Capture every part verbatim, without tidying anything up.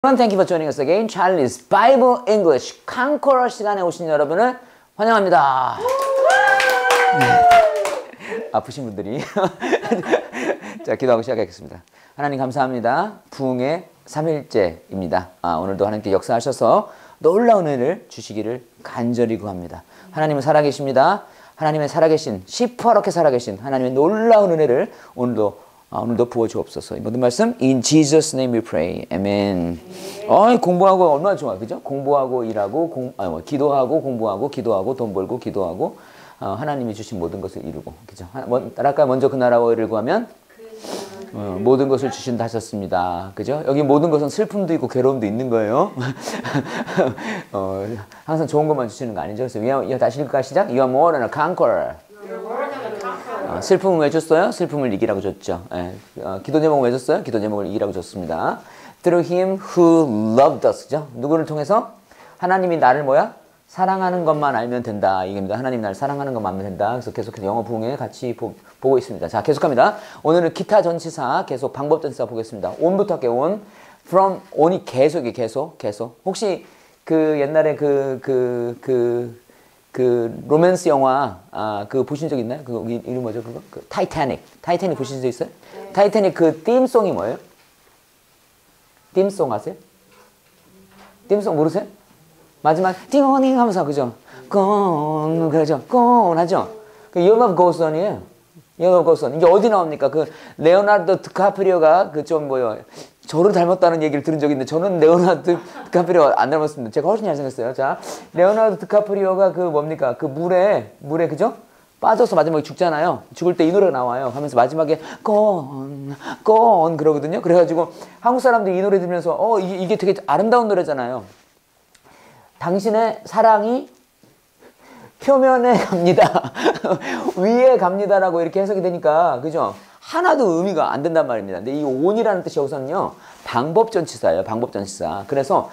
Thank you for joining us again. Charlie's Bible English Conqueror 시간에 오신 여러분을 환영합니다. 네. 아프신 분들이 자, 기도하고 시작하겠습니다. 하나님 감사합니다. 부흥의 삼일째입니다. 아, 오늘도 하나님께 역사하셔서 놀라운 은혜를 주시기를 간절히 구합니다. 하나님은 살아계십니다. 하나님의 살아계신 시퍼렇게 살아계신 하나님의 놀라운 은혜를 오늘도 아, 오늘도 부어주옵소서. 이 모든 말씀 In Jesus' name we pray. Amen. 어, 공부하고 얼마나 좋아, 그죠? 공부하고 일하고 공, 아, 뭐, 기도하고 공부하고 기도하고 돈 벌고 기도하고 어, 하나님이 주신 모든 것을 이루고, 그죠? 뭐, 따라까 먼저 그 나라와 의를 구하면 어, 모든 것을 주신다 하셨습니다. 그죠? 여기 모든 것은 슬픔도 있고 괴로움도 있는 거예요. 어, 항상 좋은 것만 주시는 거 아니죠? 그래서 이거 다시 읽을까 시작? You are more than a conqueror. 어, 슬픔을 왜 줬어요? 슬픔을 이기라고 줬죠. 예. 어, 기도 제목을 왜 줬어요? 기도 제목을 이기라고 줬습니다. Through him who loved us. 그죠? 누구를 통해서? 하나님이 나를 뭐야? 사랑하는 것만 알면 된다. 이겁니다. 하나님 나를 사랑하는 것만 알면 된다. 그래서 계속해서 영어 부흥에 같이 보, 보고 있습니다. 자, 계속합니다. 오늘은 기타 전치사 계속 방법 전치사 보겠습니다. on부터 할게요. on. from, on이 계속이 계속, 계속. 혹시 그 옛날에 그, 그, 그, 그 로맨스 영화 아, 그 보신 적 있나요? 그 이름 뭐죠? 그거? 그 타이타닉. 타이타닉 보신 적 있어요? 네. 타이타닉 그 띵송이 뭐예요? 띵송 아세요? 띵송 모르세요? 마지막 띵오닝 하면서 그죠? 곤 그죠? 곤 하죠? 그 You Love Goes On이에요. You Love Goes On. 이게 어디 나옵니까? 그 레오나르도 드카프리오가 그 좀 뭐요? 저를 닮았다는 얘기를 들은 적이 있는데 저는 레오나르도 드카프리오 안 닮았습니다. 제가 훨씬 잘생겼어요. 자, 레오나르도 드카프리오가 그 뭡니까? 그 물에 물에 그죠? 빠져서 마지막에 죽잖아요. 죽을 때 이 노래가 나와요. 하면서 마지막에 곤, 곤 그러거든요. 그래가지고 한국 사람들이 이 노래 들으면서 어 이게, 이게 되게 아름다운 노래잖아요. 당신의 사랑이 표면에 갑니다. 위에 갑니다라고 이렇게 해석이 되니까 그죠? 하나도 의미가 안 된단 말입니다. 근데 이 on이라는 뜻이 여기서는요. 방법전치사예요. 방법전치사. 그래서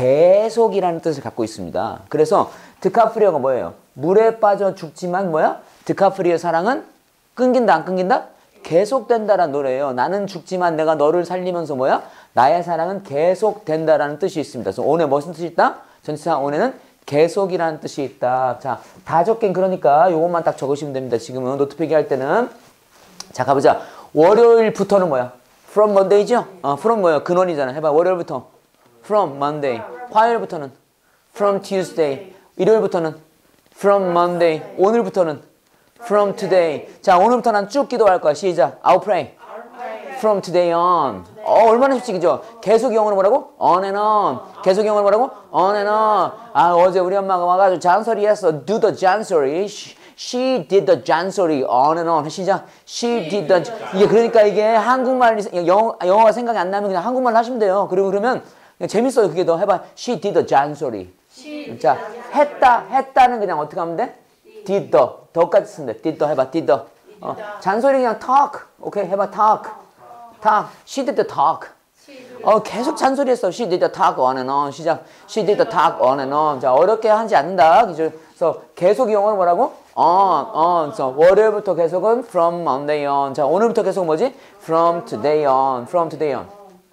계속이라는 뜻을 갖고 있습니다. 그래서 드카프리오가 뭐예요? 물에 빠져 죽지만 뭐야? 드카프리오의 사랑은 끊긴다 안 끊긴다? 계속된다라는 노래예요. 나는 죽지만 내가 너를 살리면서 뭐야? 나의 사랑은 계속된다라는 뜻이 있습니다. 그래서 on에 무슨 뜻이 있다? 전치사 on에는 계속이라는 뜻이 있다. 자, 다 적긴 그러니까 요것만 딱 적으시면 됩니다. 지금은 노트 필기할 때는 자, 가보자. 월요일부터는 뭐야? From Monday죠? 어, from 뭐야? 근원이잖아. 해봐. 월요일부터. From Monday. 화요일부터는 From Tuesday. 일요일부터는 From Monday. 오늘부터는 From Today. 자, 오늘부터 난 쭉 기도할 거야. 시작. I'll pray. From today on. 어, 얼마나 쉽지, 그죠? 계속 영어로 뭐라고? On and on. 계속 영어로 뭐라고? On and on. 아, 어제 우리 엄마가 와가지고 잔소리 했어. Do the 잔소리. She did the 잔소리. On and on. 시작. She did the. 이게 그러니까 이게 한국말, 영어, 영어가 생각이 안 나면 그냥 한국말 하시면 돼요. 그리고 그러면 그냥 재밌어요. 그게 더 해봐. She did the 잔소리. 자, 했다. 했다는 그냥 어떻게 하면 돼? Did the. 더까지 쓰면 돼. Did the 해봐. Did the. 어, 잔소리 그냥 talk. 오케이. 해봐. talk. talk. She did the talk. 어, 계속 잔소리했어. She did the talk on and on. 시작. She did the talk on and on. 자, 어렵게 하지 않는다. 그죠? 그래서 계속 영어로 뭐라고? on, on. 그래서 월요일부터 계속은 from Monday on. 자, 오늘부터 계속 뭐지? From today on. From today on.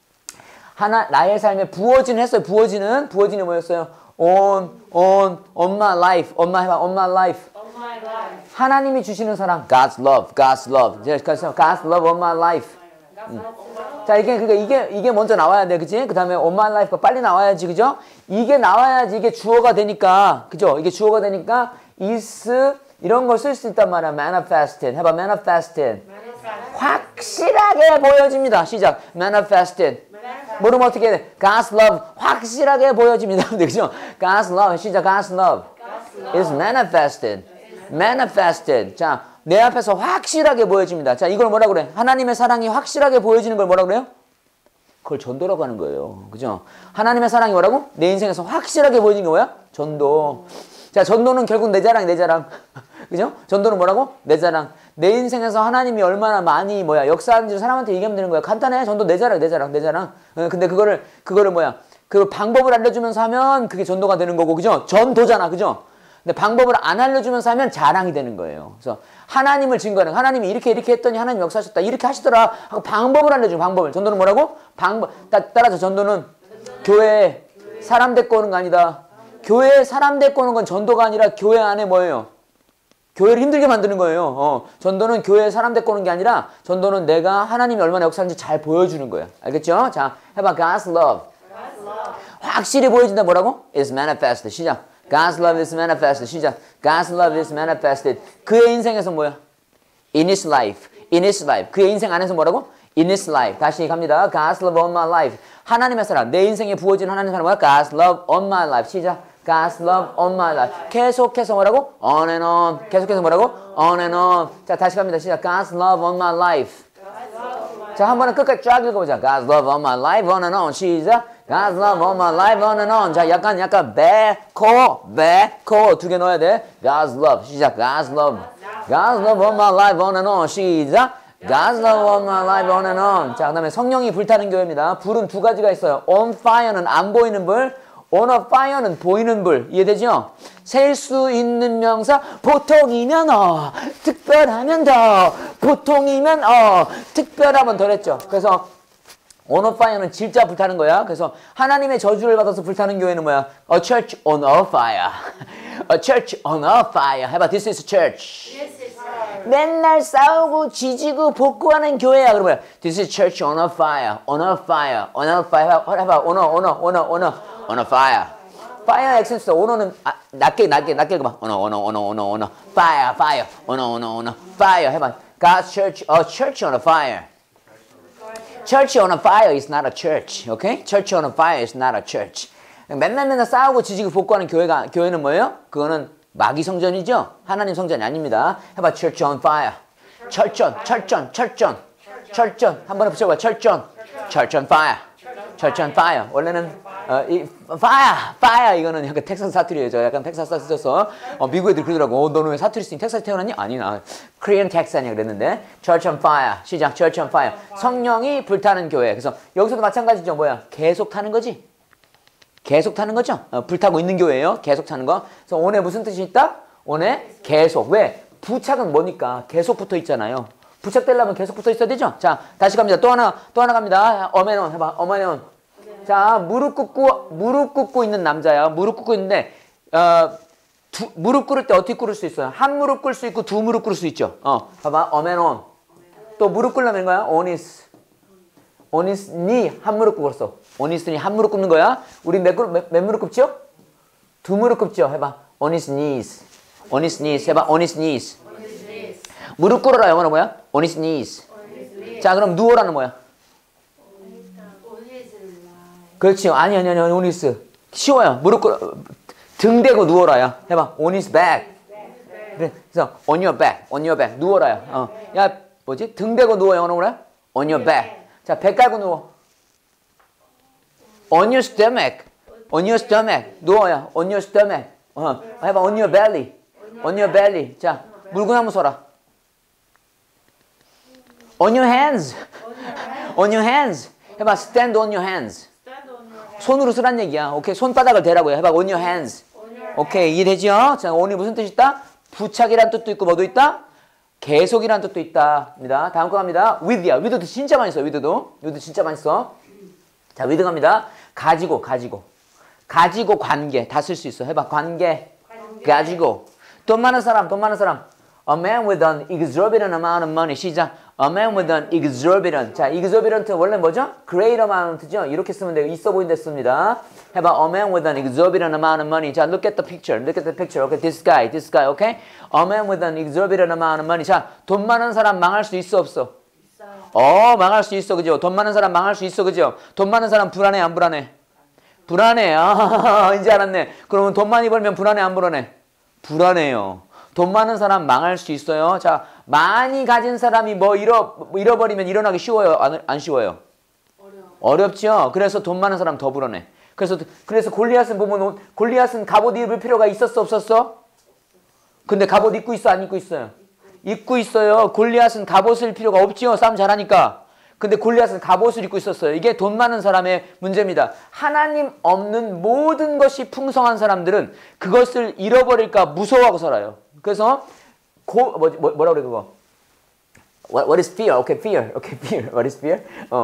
하나, 나의 삶에 부어지는 했어요. 부어지는. 부어지는 뭐였어요? on, on, on my life. on my, on my life. On my life. 하나님이 주시는 사랑. God's love. God's love. 그래서 God's love on my life. 음. 자, 이게, 그러니까 이게, 이게 먼저 나와야 돼. 그치? 그 다음에 on my life가 빨리 나와야지. 그죠? 이게 나와야지 이게 주어가 되니까. 그죠? 이게 주어가 되니까 is, 이런 걸 쓸 수 있단 말이야. manifested. 해봐. manifested. 확실하게 보여집니다. 시작. manifested. 모르면 어떻게 해? God's love. 확실하게 보여집니다. 그죠? God's love. 시작. God's love. is manifested. manifested. 자. 내 앞에서 확실하게 보여집니다. 자, 이걸 뭐라 그래? 하나님의 사랑이 확실하게 보여지는 걸 뭐라 그래요? 그걸 전도라고 하는 거예요. 그죠? 하나님의 사랑이 뭐라고? 내 인생에서 확실하게 보여지는 게 뭐야? 전도. 자, 전도는 결국 내 자랑, 내 자랑. 그죠? 전도는 뭐라고? 내 자랑. 내 인생에서 하나님이 얼마나 많이 뭐야? 역사하는지 사람한테 얘기하면 되는 거야. 간단해. 전도 내 자랑, 내 자랑, 내 자랑. 근데 그거를, 그거를 뭐야? 그 방법을 알려주면서 하면 그게 전도가 되는 거고. 그죠? 전도잖아. 그죠? 근데 방법을 안 알려주면서 하면 자랑이 되는 거예요. 그래서 하나님을 증거하는, 하나님이 이렇게 이렇게 했더니 하나님 역사하셨다. 이렇게 하시더라. 하고 방법을 알려주는 방법을. 전도는 뭐라고? 방법. 따, 따라서 전도는 교회 사람 데리고 오는 거 아니다. 교회 사람 데리고 오는 건 전도가 아니라 교회 안에 뭐예요? 교회를 힘들게 만드는 거예요. 어, 전도는 교회에 사람 데리고 오는 게 아니라 전도는 내가 하나님이 얼마나 역사하는지 잘 보여주는 거예요. 알겠죠? 자, 해봐. God's love. 확실히 보여진다. 뭐라고? is manifested. 시작. God's love is manifested. 시작. God's love is manifested. 그의 인생에서 뭐야? In his life. In his life. 그의 인생 안에서 뭐라고? In his life. 다시 갑니다. God's love on my life. 하나님의 사랑. 내 인생에 부어진 하나님의 사랑 뭐야? God's love on my life. 시작. God's love on my life. 계속해서 뭐라고? On and on. 계속해서 뭐라고? On and on. 자, 다시 갑니다. 시작. God's love on my life. 자, 한 번은 끝까지 쫙 읽어보자. God's love on my life. On and on. 시작. God's love on my life. On and on. 자, 약간, 약간, 배, 코, 배, 코. 두 개 넣어야 돼. God's love. 시작. God's love. God's love on my life. On and on. 시작. God's love on my life. On and on. 자, 그 다음에 성령이 불타는 교회입니다. 불은 두 가지가 있어요. On fire는 안 보이는 불. On a fire는 보이는 불. 이해되죠? 셀 수 있는 명사. 보통이면 어, 특별하면 더. 보통이면 어, 특별하면 덜했죠. 그래서 on a fire는 진짜 불타는 거야. 그래서 하나님의 저주를 받아서 불타는 교회는 뭐야? A church on a fire. A church on a fire. 해봐. This is church. 맨날 싸우고 지지고 복구하는 교회야. 그러면 뭐야? This is church on a fire. On a fire. On a fire. 해봐. On a, on a, on a, on a. On a fire. Fire 액센스 on어는 아, 낮게 낮게 낮게 해봐. On a, on a, on a, on a, on a. Fire, fire. On a, on a, on a. Fire. 해봐. God's church, a church on a fire. Church on a fire is not a church. Okay? Church on a fire is not a church. 맨날 맨날 싸우고 지지고 복구하는 교회가 교회는 뭐예요? 그거는 마귀 성전이죠. 하나님 성전이 아닙니다. 해봐. Church on fire. 철전, 철전, 철전, 철전. 한번 붙여봐. 철전. Church on fire. Church on fire. 원래는 어, 이 fire, fire 이거는 약간 텍사스 사투리예요. 저 약간 텍사스 사투리여서 어, 미국 애들이 그러더라고. 어, 너는 왜 사투리 쓰니? 텍사스 태어났니? 아니 나 Korean Texan이야 그랬는데. Church on fire. 시작. Church on fire. 성령이 불타는 교회. 그래서 여기서도 마찬가지죠. 뭐야? 계속 타는 거지. 계속 타는 거죠. 어, 불타고 있는 교회예요. 계속 타는 거. 그래서 on에 무슨 뜻이 있다? on에 계속. 왜? 부착은 뭐니까 계속 붙어 있잖아요. 부착되려면 계속 붙어 있어야 되죠. 자, 다시 갑니다. 또 하나, 또 하나 갑니다. 어메논 해봐. 어메논. 자, 무릎 꿇고 무릎 꿇고 있는 남자야. 무릎 꿇고 있는데 어, 두, 무릎 꿇을 때 어떻게 꿇을 수 있어요? 한 무릎 꿇을 수 있고 두 무릎 꿇을 수 있죠. 어, 봐봐. 어메논. 또 무릎 꿇으면 거야? 오니스. 오니스 니 한 무릎 꿇었어. 오니스 니 한 무릎 꿇는 거야. 우리 몇, 몇, 몇 무릎 꿇죠? 두 무릎 꿇죠. 해봐. 오니스 니스. 오니스 니스. 해봐. 오니스 니스. 무릎 꿇어라 영어로 뭐야? 오니스 니스. 자, 그럼 누워라는 뭐야? 그렇지. 아니, 아니, 아니, 오니스. 쉬워요. 무릎 꿇어. 등 대고 누워라야. 해봐. On his back. 그래서, on your back. On your back. 누워라야. 어. 야, 뭐지? 등 대고 누워. 영어로 뭐래? On your back. 자, 배 깔고 누워. On your stomach. On your stomach. 누워야. On your stomach. 어. 해봐. On your belly. On your belly. 자, 물구나무 서라. On your hands. On your hands. 해봐. Stand on your hands. 손으로 쓰란 얘기야. 오케이. 손바닥을 대라고요. 해봐. On your hands. 오케이. 이해되죠? 자, on이 무슨 뜻이 있다? 부착이란 뜻도 있고 뭐도 있다? 계속이란 뜻도 있다. 입니다. 다음 거 갑니다. with야. with도 진짜 많이 써. with도. with도 진짜 많이 써. 자, with 갑니다. 가지고, 가지고. 가지고 관계. 다 쓸 수 있어. 해봐. 관계. 관계. 가지고. 돈 많은 사람, 돈 많은 사람. A man with an exorbitant amount of money. 시작. A man with an exorbitant. 자, exorbitant 원래 뭐죠? Great amount죠. 이렇게 쓰면 돼요. 있어 보인다 씁니다. 해봐. A man with an exorbitant amount of money. 자, look at the picture. Look at the picture. Okay, this guy, this guy. Okay. A man with an exorbitant amount of money. 자, 돈 많은 사람 망할 수 있어 없어? 있어요. 어, 망할 수 있어, 그죠? 돈 많은 사람 망할 수 있어, 그죠? 돈 많은 사람 불안해, 안 불안해? 불안해. 아, 이제 알았네. 그러면 돈 많이 벌면 불안해, 안 불안해? 불안해요. 돈 많은 사람 망할 수 있어요. 자, 많이 가진 사람이 뭐 잃어, 잃어버리면 일어나기 쉬워요? 안, 안 쉬워요? 어려워. 어렵죠? 그래서 돈 많은 사람 더 불안해. 그래서, 그래서 골리앗은 보면, 골리앗은 갑옷 입을 필요가 있었어, 없었어? 근데 갑옷 입고 있어, 안 입고 있어요? 입고 있어요. 골리앗은 갑옷을 필요가 없지요. 싸움 잘하니까. 근데 골리앗은 갑옷을 입고 있었어요. 이게 돈 많은 사람의 문제입니다. 하나님 없는 모든 것이 풍성한 사람들은 그것을 잃어버릴까 무서워하고 살아요. 그래서 고, 뭐, 뭐, 뭐라 그래 그거? What, what is fear? Okay, fear. Okay, fear. What is fear? 어,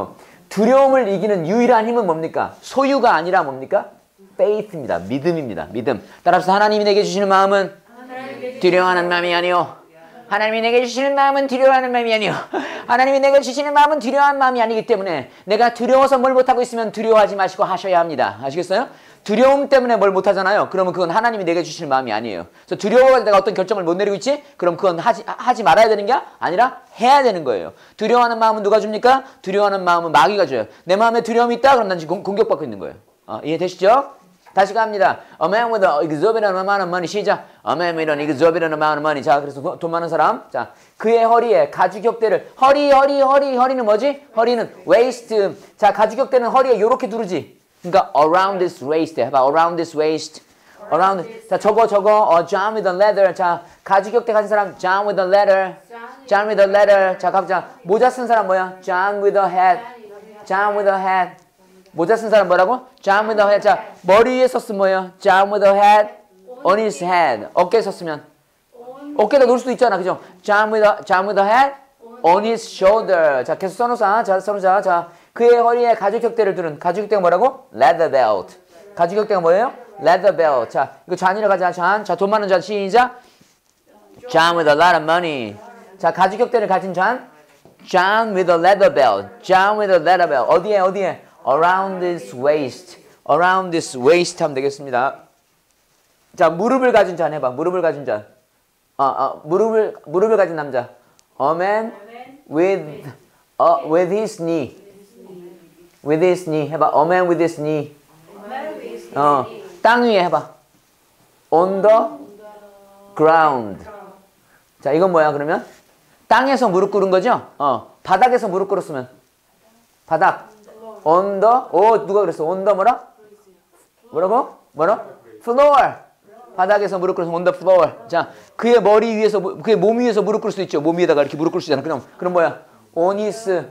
두려움을 이기는 유일한 힘은 뭡니까? 소유가 아니라 뭡니까? faith입니다. 믿음입니다. 믿음. 따라서 하나님이 내게 주시는 마음은 두려워하는 마음이 아니요. 하나님이 내게 주시는 마음은 두려워하는 마음이 아니요. 하나님이 내게 주시는 마음은 두려워하는 마음이 아니기 때문에 내가 두려워서 뭘 못하고 있으면 두려워하지 마시고 하셔야 합니다. 아시겠어요? 두려움 때문에 뭘 못하잖아요. 그러면 그건 하나님이 내게 주시는 마음이 아니에요. 그래서 두려워서 내가 어떤 결정을 못 내리고 있지? 그럼 그건 하지, 하지 말아야 되는 게 아니라 해야 되는 거예요. 두려워하는 마음은 누가 줍니까? 두려워하는 마음은 마귀가 줘요. 내 마음에 두려움이 있다? 그럼 난 지금 공격받고 있는 거예요. 어, 이해되시죠? 다시 갑니다. A man with an exorbitant amount of money. 시작. A man with an exorbitant amount of money. 자, 그래서 돈 많은 사람. 자, 그의 허리에 가죽격대를. 허리, 허리, 허리. 허리는 뭐지? 허리는 waist. 자, 가죽격대는 허리에 이렇게 두르지. 그러니까 around this waist. 해봐. around this waist. around. 자, 저거, 저거. 어, John with a leather. 자, 가죽격대 가진 사람. John with a leather. John with a leather. 자, 갑자. 모자 쓴 사람 뭐야? John with a hat. John with a hat. 모자 쓴 사람 뭐라고? John with a hat. 자, 머리 위에 썼으면 뭐예요? John with a hat on his head. 어깨에 썼으면 어깨에다 놓을 수도 있잖아, 그죠? John with a, John with a hat on his shoulder. 자, 계속 써놓자. 자, 써놓자. 자, 그의 허리에 가죽격대를 두른. 가죽격대가 뭐라고? Leather belt. 가죽격대가 뭐예요? Leather belt. 자, 이거 잔이라 가자. 잔. 자, 돈 많은 잔 시작. John with a lot of money. 자, 가죽격대를 가진 잔. John with a leather belt. John with a leather belt. 어디에, 어디에? Around this waist. Around this waist 하면 되겠습니다. 자, 무릎을 가진 잔 해봐. 무릎을 가진 잔. 어, 어, 무릎을, 무릎을 가진 남자. A man with, uh, with his knee. With his knee. 해봐. A man with his knee. 어, 땅 위에 해봐. On the ground. 자, 이건 뭐야, 그러면? 땅에서 무릎 꿇은 거죠? 어, 바닥에서 무릎 꿇었으면. 바닥. On the, 오, 누가 그랬어? On the 뭐라? 뭐라고? 뭐라? Floor. 바닥에서 무릎 꿇어서 on the floor. 자, 그의 머리 위에서, 그의 몸 위에서 무릎 꿇을 수 있죠. 몸 위에다가 이렇게 무릎 꿇을 수 있잖아. 그럼, 그럼 뭐야? On his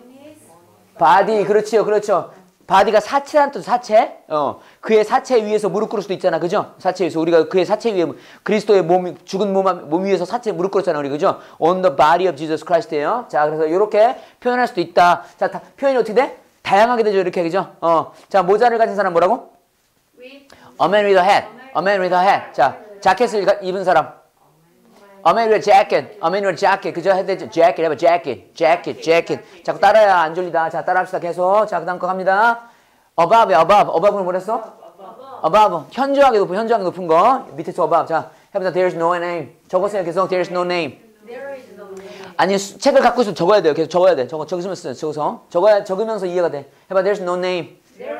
body. 그렇지요. 그렇죠. 바디가 사체란 뜻, 사체. 어, 그의 사체 위에서 무릎 꿇을 수도 있잖아. 그죠? 사체 위에서. 우리가 그의 사체 위에, 그리스도의 몸, 죽은 몸, 몸 위에서 사체 무릎 꿇었잖아. 우리, 그죠? On the body of Jesus Christ예요. 자, 그래서 이렇게 표현할 수도 있다. 자, 다, 표현이 어떻게 돼? 다양하게 되죠. 이렇게, 그죠? 어, 자, 모자를 가진 사람 뭐라고? A man with a hat. A man with a hat. 자, 자켓을 입은 사람. A man with a jacket. A man with a jacket. 그죠? 해야 되죠? jacket 해봐. jacket. jacket. jacket. 자꾸 따라야 안 졸리다. 자, 따라합시다. 계속. 자, 그 다음 거 갑니다. above, above. above는 뭐랬어? above. 현저하게 높은, 현저하게 높은 거. 밑에서 above. 자, 해보자. There's no name. 적었어요. 계속. There's no name. 아니, 수, 책을 갖고 있으면 적어야 돼요. 계속 적어야 돼. 적어, 적으면 쓰 적어서. 적어야, 적으면서 이해가 돼. 해봐. There's no name.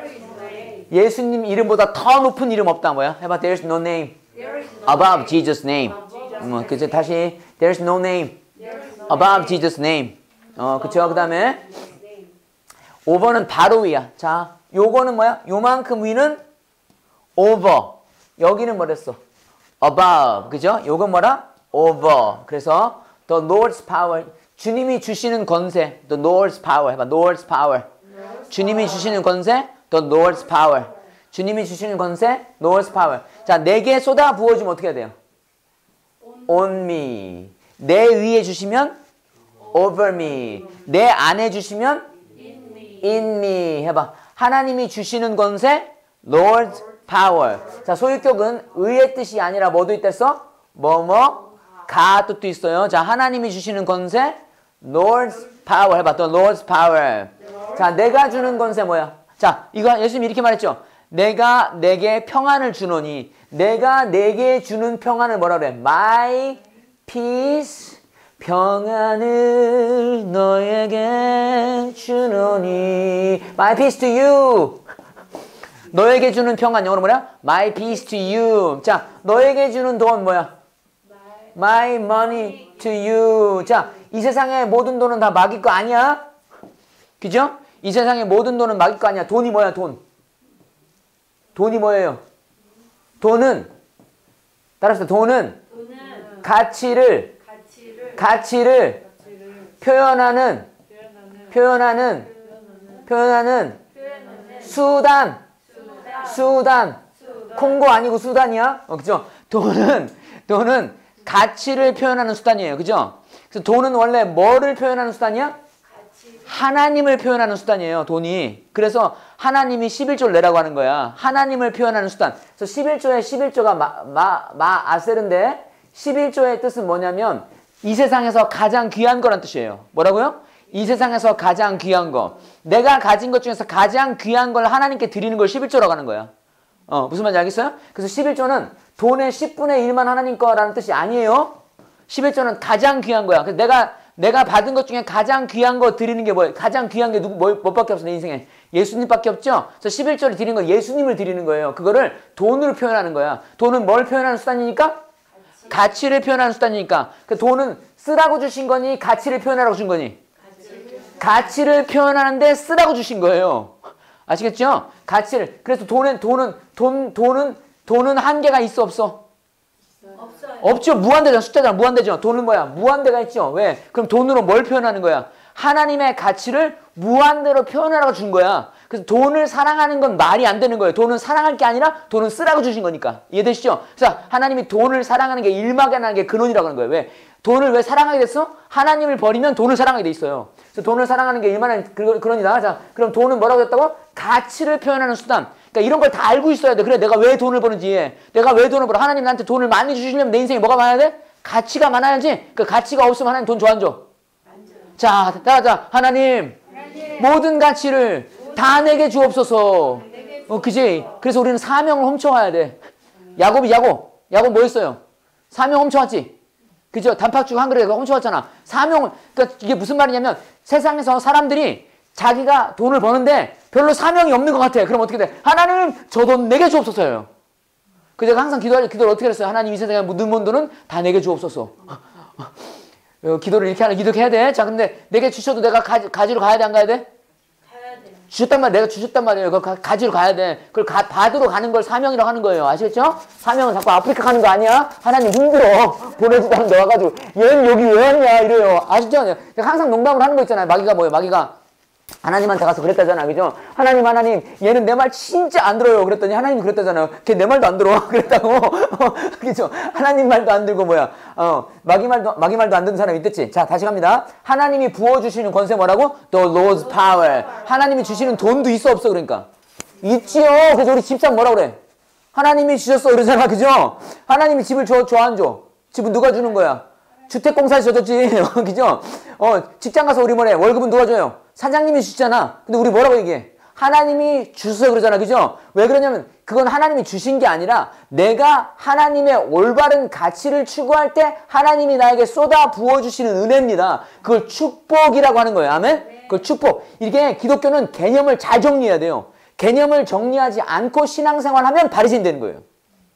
예수님 이름보다 더 높은 이름 없다. 뭐야? 해봐. There's no name. Above Jesus' name. 어, 그죠? 다시. There's no name. Above Jesus' name. 어, 그쵸? 그 다음에 over는 바로 위야. 자, 요거는 뭐야? 요만큼 위는 over. 여기는 뭐랬어? above. 그죠? 요건 뭐라? over. 그래서 The Lord's power. 주님이 주시는 권세. The Lord's power. 해봐. Lord's power. 주님이 주시는 권세. The Lord's power. 주님이 주시는 권세. Lord's power. 자, 내게 쏟아 부어주면 어떻게 해야 돼요? On me. 내 위에 주시면 over me. 내 안에 주시면 in me. 해봐. 하나님이 주시는 권세. Lord's power. 자, 소유격은 의의 뜻이 아니라 뭐도 있댔어? 뭐뭐 가 뜻도 있어요. 자, 하나님이 주시는 권세, Lord's power 해봐. 또 Lord's power. 자, 내가 주는 권세 뭐야? 자, 이거 예수님이 이렇게 말했죠. 내가 내게 평안을 주노니, 내가 내게 주는 평안을 뭐라 그래? My peace, 평안을 너에게 주노니. My peace to you. 너에게 주는 평안 영어로 뭐야? My peace to you. 자, 너에게 주는 돈 뭐야? My money to you. 자, 이 세상의 모든 돈은 다 마귀 거 아니야? 그죠? 이 세상의 모든 돈은 마귀 거 아니야. 돈이 뭐야, 돈? 돈이 뭐예요? 돈은, 따라서 돈은, 돈은 가치를, 가치를, 가치를, 가치를 표현하는, 표현하는, 표현하는, 표현하는, 표현하는 수단, 수단, 수단. 수단. 콩고 아니고 수단이야? 어, 그죠? 돈은, 돈은 가치를 표현하는 수단이에요. 그죠? 그래서 돈은 원래 뭐를 표현하는 수단이야? 가치. 하나님을 표현하는 수단이에요. 돈이. 그래서 하나님이 십일조를 내라고 하는 거야. 하나님을 표현하는 수단. 그래서 십일조의 십일조가 마, 마, 마 아셀인데 십일조의 뜻은 뭐냐면 이 세상에서 가장 귀한 거란 뜻이에요. 뭐라고요? 이 세상에서 가장 귀한 거. 내가 가진 것 중에서 가장 귀한 걸 하나님께 드리는 걸 십일조라고 하는 거야. 어, 무슨 말인지 알겠어요? 그래서 십일조는 돈의 십분의 일만 하나님 거라는 뜻이 아니에요. 십일조는 가장 귀한 거야. 그래서 내가 내가 받은 것 중에 가장 귀한 거 드리는 게 뭐예요? 가장 귀한 게 누구, 뭐, 뭐밖에 없어, 내 인생에. 예수님밖에 없죠? 그래서 십일조를 드리는 건 예수님을 드리는 거예요. 그거를 돈으로 표현하는 거야. 돈은 뭘 표현하는 수단이니까? 가치. 가치를 표현하는 수단이니까. 그 돈은 쓰라고 주신 거니, 가치를 표현하라고 준 거니? 가치. 가치를 표현하는데 쓰라고 주신 거예요. 아시겠죠? 가치를. 그래서 돈은, 돈은, 돈, 돈은, 돈은 한계가 있어, 없어? 없어요. 없죠. 무한대잖아. 숫자잖아. 무한대죠. 돈은 뭐야? 무한대가 있죠. 왜? 그럼 돈으로 뭘 표현하는 거야? 하나님의 가치를 무한대로 표현하라고 준 거야. 그래서 돈을 사랑하는 건 말이 안 되는 거예요. 돈은 사랑할 게 아니라 돈은 쓰라고 주신 거니까. 이해되시죠? 그래서 하나님이 돈을 사랑하는 게 일막연한 게 근원이라고 하는 거예요. 왜? 돈을 왜 사랑하게 됐어? 하나님을 버리면 돈을 사랑하게 돼 있어요. 그래서 돈을 사랑하는 게 일만한 근원이다. 자, 그럼 돈은 뭐라고 했다고? 가치를 표현하는 수단. 그러니까 이런 걸 다 알고 있어야 돼. 그래, 내가 왜 돈을 버는지 이해해. 내가 왜 돈을 벌어? 하나님 나한테 돈을 많이 주시려면 내 인생에 뭐가 많아야 돼? 가치가 많아야지. 그 가치가 없으면 하나님 돈 줘 안 줘? 자, 자, 자, 하나님, 하나님 모든 가치를 모든 다 내게 주옵소서. 내게 어, 그지? 그래서 우리는 사명을 훔쳐와야 돼. 야곱이 야곱, 야곱 뭐 했어요? 사명 훔쳐왔지? 그죠? 단팥죽 한 그릇 훔쳐왔잖아. 사명을, 그러니까 이게 무슨 말이냐면 세상에서 사람들이 자기가 돈을 버는데 별로 사명이 없는 것 같아. 그럼 어떻게 돼? 하나님, 저 돈 내게 주옵소서예요. 그 제가 항상 기도할 기도를 어떻게 했어요? 하나님 이 세상에 묻는 문 돈은 다 내게 주옵소서. 어, 기도를 이렇게 하는 기도해야 돼. 자, 근데 내게 주셔도 내가 가지, 가지러 가야 돼, 안 가야 돼? 가야 돼. 주셨단 말, 내가 주셨단 말이에요. 그걸 가, 지러 가야 돼. 그걸 가, 받으러 가는 걸 사명이라고 하는 거예요. 아시겠죠? 사명은 자꾸 아프리카 가는 거 아니야? 하나님 힘들어. 보내지도 않는데 와가지고 얘는 여기 왜 왔냐 이래요. 아시죠? 제가 항상 농담을 하는 거 있잖아요. 마귀가 뭐예요? 마귀가 하나님한테 가서 그랬다잖아. 그죠? 하나님, 하나님, 얘는 내 말 진짜 안 들어요. 그랬더니 하나님이 그랬다잖아요. 걔 내 말도 안 들어. 그랬다고. 그죠? 하나님 말도 안 들고 뭐야. 어, 마귀 말도, 마귀 말도 안 듣는 사람이 있댔지. 자, 다시 갑니다. 하나님이 부어주시는 권세 뭐라고? The Lord's power. 하나님이 주시는 돈도 있어, 없어? 그러니까. 있지요. 그래서 우리 집사람 뭐라 그래? 하나님이 주셨어. 그러잖아. 그죠? 하나님이 집을 줘, 줘, 안 줘? 집은 누가 주는 거야? 주택공사에서 줬지. 그죠? 어, 직장 가서 우리 뭐래? 월급은 누가 줘요? 사장님이 주잖아. 근데 우리 뭐라고 얘기해? 하나님이 주세요 그러잖아. 그죠? 왜 그러냐면 그건 하나님이 주신 게 아니라 내가 하나님의 올바른 가치를 추구할 때 하나님이 나에게 쏟아 부어주시는 은혜입니다. 그걸 축복이라고 하는 거예요. 아멘? 그걸 축복. 이게 기독교는 개념을 잘 정리해야 돼요. 개념을 정리하지 않고 신앙생활하면 바리새인 되는 거예요.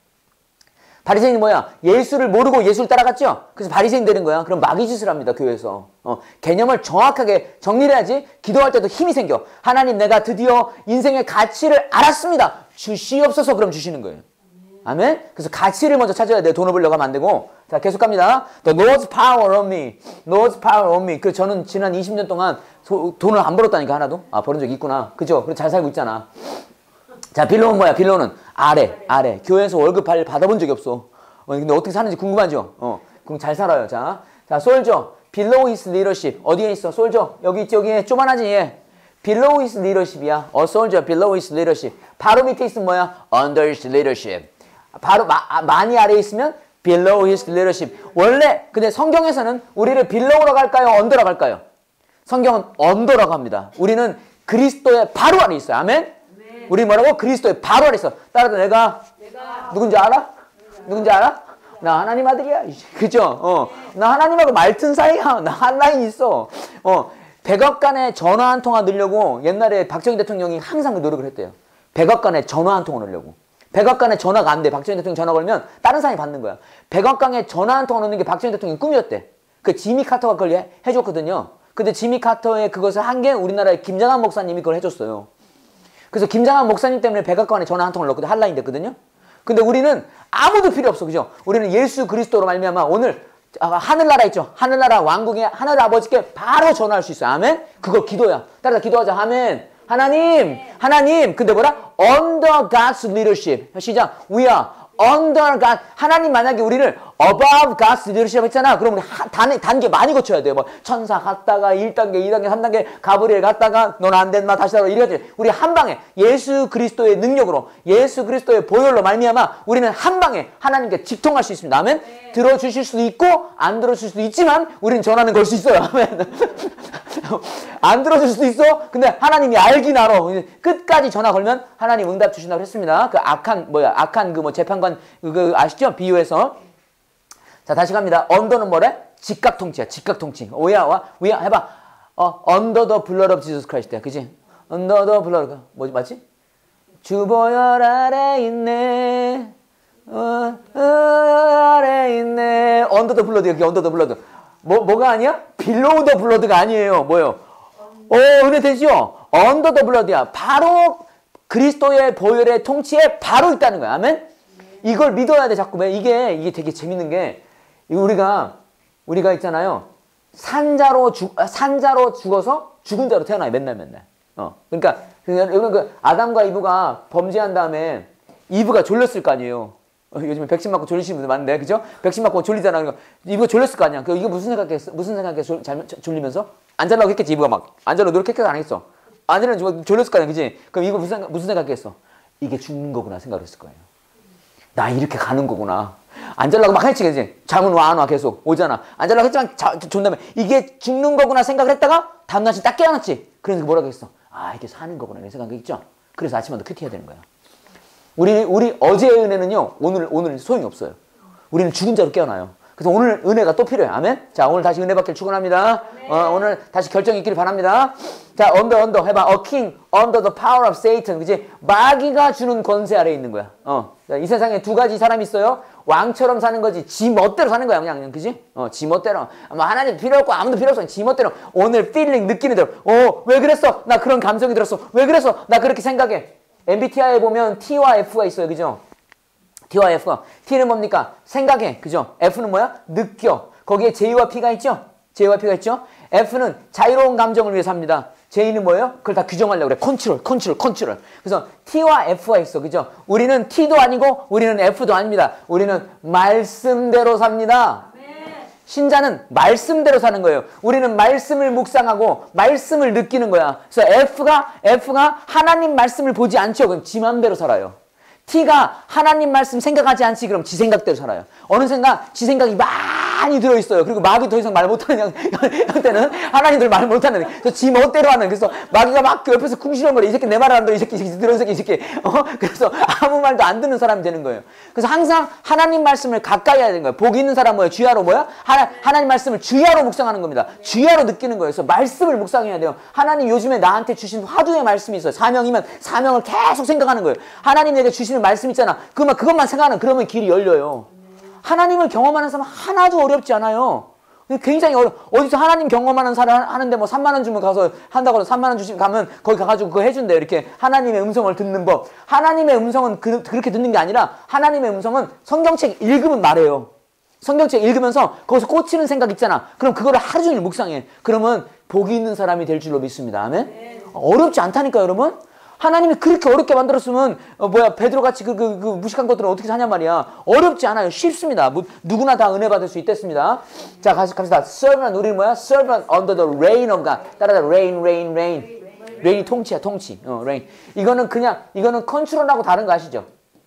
바리새인이 뭐야? 예수를 모르고 예수를 따라갔죠? 그래서 바리새인 되는 거야. 그럼 마귀짓을 합니다. 교회에서. 어, 개념을 정확하게 정리를 해야지 기도할 때도 힘이 생겨. 하나님 내가 드디어 인생의 가치를 알았습니다. 주시옵소서. 그럼 주시는 거예요. 아멘? 그래서 가치를 먼저 찾아야 돼. 돈을 벌려고 하면 안 되고. 자, 계속 갑니다. The Lord's power on me. Lord's power on me. 그 저는 지난 이십 년 동안 소, 돈을 안 벌었다니까 하나도. 아, 벌은 적이 있구나. 그죠? 그래서 잘 살고 있잖아. 자, 빌로는 뭐야? 빌로는 아래, 아래. 교회에서 월급 받아본 적이 없어. 어, 근데 어떻게 사는지 궁금하죠? 어, 그럼 잘 살아요. 자, 자, 솔저. Below his leadership. 어디에 있어? 솔저. 여기 있지, 여기. 쪼만하지, 얘. Below his leadership이야. 어, 솔저. Below his leadership. 바로 밑에 있으면 뭐야? Under his leadership. 바로 마, 아, 많이 아래에 있으면 Below his leadership. 원래, 근데 성경에서는 우리를 below로 갈까요? 언더로 갈까요? 성경은 언더라고 합니다. 우리는 그리스도의 바로 아래 있어요. 아멘? 우리 뭐라고? 그리스도의 바로 아래 있어. 따라서 내가, 내가 누군지 알아? 누군지 알아? 나 하나님 아들이야. 그죠? 어. 나 하나님하고 말튼 사이야. 나 한 라인 있어. 어. 백악관에 전화 한 통화 넣으려고 옛날에 박정희 대통령이 항상 그 노력을 했대요. 백악관에 전화 한 통화 넣으려고. 백악관에 전화가 안 돼. 박정희 대통령 전화 걸면 다른 사람이 받는 거야. 백악관에 전화 한 통화 넣는 게 박정희 대통령 꿈이었대. 그 지미 카터가 그걸 해, 해줬거든요. 근데 지미 카터의 그것을 한 게 우리나라의 김장한 목사님이 그걸 해줬어요. 그래서 김장한 목사님 때문에 백악관에 전화 한 통을 넣거든. 한라인 됐거든요. 근데 우리는 아무도 필요 없어. 그죠? 우리는 예수 그리스도로 말미암아 오늘 하늘나라 있죠? 하늘나라 왕궁의 하늘 아버지께 바로 전화할 수 있어요. 아멘? 그거 기도야. 따라서 기도하자. 아멘. 하나님, 하나님. 근데 뭐라? Under God's leadership. 시작. We are under God. 하나님 만약에 우리를 above God's leadership 했잖아. 그럼 우리 단, 단계 많이 거쳐야 돼요. 뭐 천사 갔다가 일 단계, 이 단계, 삼 단계 가브리엘 갔다가 넌 안 된다 다시 하라 이래야지. 우리 한 방에 예수 그리스도의 능력으로 예수 그리스도의 보혈로 말미암아 우리는 한 방에 하나님께 직통할 수 있습니다. 아멘. 네. 들어주실 수도 있고 안 들어주실 수도 있지만 우리는 전화는 걸 수 있어요. 아멘. 안 들어줄 수도 있어. 근데 하나님이 알긴 알아. 끝까지 전화 걸면 하나님 응답 주신다고 했습니다. 그 악한 뭐야 악한 그 뭐 재판관 그 아시죠? 비유해서. 자 다시 갑니다. 언더는 뭐래? 직각 통치야. 직각 통치. 오야와 위야 해봐. 어 under the blood of Jesus Christ. 그지? under the blood 뭐지 맞지? 주 보혈 아래 있네. 어, 어 아래 있네. under the blood 여기 under the blood. 뭐 뭐가 아니야? below the blood가 아니에요. 뭐요? 오 은혜 되죠? under the blood야. 바로 그리스도의 보혈의 통치에 바로 있다는 거야. 아멘. 이걸 믿어야 돼 자꾸. 이게 이게 되게 재밌는 게 우리가 우리가 있잖아요. 산자로 죽 산자로 죽어서 죽은 자로 태어나요. 맨날 맨날. 어. 그러니까 여러분 그 아담과 이브가 범죄한 다음에 이브가 졸렸을 거 아니에요. 어, 요즘에 백신 맞고 졸리시는 분들 많은데, 그죠? 백신 맞고 졸리잖아. 그러니까 이브가 졸렸을 거 아니야. 그 이거 무슨 생각했어? 무슨 생각했어? 잘 졸리면서 안 자려고 했겠지. 이브가 막 안 자려고 노력했겠어, 안 했어? 안 자려고 졸렸을 거 아니야, 그지? 그럼 이거 무슨 생각, 무슨 생각했어? 이게 죽는 거구나 생각했을 거예요. 나 이렇게 가는 거구나. 안 자려고 막 했지, 그지? 잠은 와, 안 와, 계속 오잖아. 안 자려고 했지만 자, 존다며 이게 죽는 거구나 생각을 했다가 다음날 딱 깨어났지. 그래서 뭐라고 했어? 아, 이게 사는 거구나 이런 생각했죠. 그래서 아침마다 큐티해야 되는 거야. 우리 우리 어제의 은혜는요 오늘 오늘 소용이 없어요. 우리는 죽은 자로 깨어나요. 그래서 오늘 은혜가 또 필요해. 아멘. 자 오늘 다시 은혜 받길 축원합니다. 어, 오늘 다시 결정이 있기를 바랍니다. 자 언더 언더 해봐. A king under the power of Satan. 그지? 마귀가 주는 권세 아래 있는 거야. 어, 이 세상에 두 가지 사람이 있어요. 왕처럼 사는 거지. 지 멋대로 사는 거야. 그냥, 그냥 그지? 어, 지 멋대로. 뭐 하나님 필요 없고 아무도 필요 없어. 지 멋대로. 오늘 필링 느끼는 대로. 어, 왜 그랬어? 나 그런 감정이 들었어. 왜 그랬어? 나 그렇게 생각해. 엠비티아이에 보면 T와 F가 있어요. 그죠? T와 F가. T는 뭡니까? 생각해. 그죠? F는 뭐야? 느껴. 거기에 J와 P가 있죠? J와 P가 있죠? F는 자유로운 감정을 위해 삽니다. J는 뭐예요? 그걸 다 규정하려고 그래. 컨트롤, 컨트롤, 컨트롤. 그래서 T와 F가 있어. 그죠? 우리는 T도 아니고 우리는 F도 아닙니다. 우리는 말씀대로 삽니다. 신자는 말씀대로 사는 거예요. 우리는 말씀을 묵상하고 말씀을 느끼는 거야. 그래서 F가 F가 하나님 말씀을 보지 않죠. 그럼 지 맘대로 살아요. T가 하나님 말씀 생각하지 않지. 그럼 지 생각대로 살아요. 어느 생각 지 생각이 많이 들어있어요. 그리고 마귀 더 이상 말 못하는 형태는 하나님들 말 못하는 그래서 지 멋대로 하는. 그래서 마귀가 막 그 옆에서 쿵시렁거려. 이 새끼 내 말 안 들어. 이 새끼, 이 새끼 들어. 이 새끼 이 새끼 어? 그래서 아무 말도 안 듣는 사람이 되는 거예요. 그래서 항상 하나님 말씀을 가까이 해야 되는 거예요. 복 있는 사람 뭐예요? 주야로 뭐야? 하나, 하나님 말씀을 주야로 묵상하는 겁니다. 주야로 느끼는 거예요. 그래서 말씀을 묵상해야 돼요. 하나님 요즘에 나한테 주신 화두의 말씀이 있어요. 사명이면 사명을 계속 생각하는 거예요. 하나님 내게 주시는 말씀 있잖아. 그만 그것만 생각하는. 그러면 길이 열려요. 하나님을 경험하는 사람 하나도 어렵지 않아요. 굉장히 어려. 어디서 하나님 경험하는 사람 하는데 뭐 삼만 원 주면 가서 한다고 해서 삼만 원 주시면 가면 거기 가가지고 그거 해준대요. 이렇게 하나님의 음성을 듣는 법. 하나님의 음성은 그, 그렇게 듣는 게 아니라 하나님의 음성은 성경책 읽으면 말해요. 성경책 읽으면서 거기서 꽂히는 생각 있잖아. 그럼 그거를 하루 종일 묵상해. 그러면 복이 있는 사람이 될 줄로 믿습니다. 아멘. 네. 어렵지 않다니까 여러분. 하나님이 그렇게 어렵게 만들었으면 어, 뭐야 베드로같이 그, 그, 그 무식한 것들은 어떻게 사냔 말이야. 어렵지 않아요. 쉽습니다. 뭐, 누구나 다 은혜 받을 수 있겠습니다. 자 갑시다. servant 우리는 뭐야? servant under the reign of God. 따라서 reign, reign, reign. reign이 통치야 통치. 어, reign. 이거는 그냥 이거는 컨트롤하고 다른 거 아시죠?